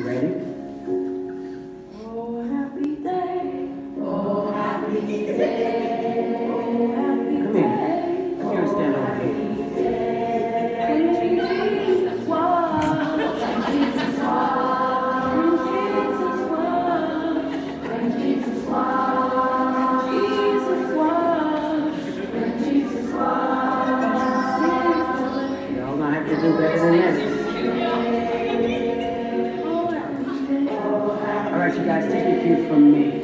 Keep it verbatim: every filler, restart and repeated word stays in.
ready? Oh, happy day. Oh, happy day. Oh, happy Come day. here. Come here and stand over here. When Jesus was, when Jesus was, when Jesus was, when Jesus was, when Jesus was, when Jesus was. Y'all gonna have to do better than that. All right, you guys, take your cue from me.